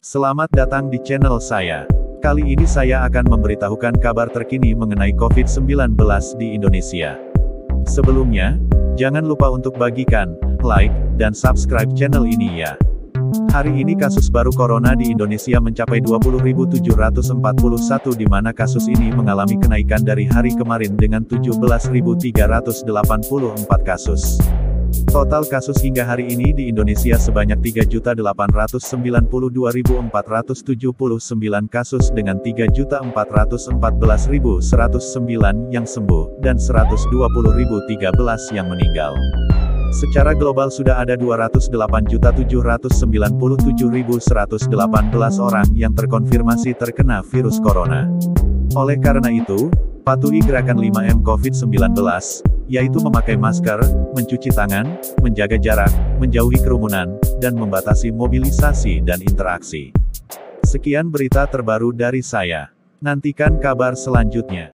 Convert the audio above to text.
Selamat datang di channel saya. Kali ini saya akan memberitahukan kabar terkini mengenai COVID-19 di Indonesia. Sebelumnya, jangan lupa untuk bagikan, like, dan subscribe channel ini ya. Hari ini kasus baru corona di Indonesia mencapai 20.741 di mana kasus ini mengalami kenaikan dari hari kemarin dengan 17.384 kasus. Total kasus hingga hari ini di Indonesia sebanyak 3.892.479 kasus dengan 3.414.109 yang sembuh, dan 120.013 yang meninggal. Secara global sudah ada 208.797.118 orang yang terkonfirmasi terkena virus corona. Oleh karena itu, patuhi gerakan 5M COVID-19, yaitu memakai masker, mencuci tangan, menjaga jarak, menjauhi kerumunan, dan membatasi mobilisasi dan interaksi. Sekian berita terbaru dari saya. Nantikan kabar selanjutnya.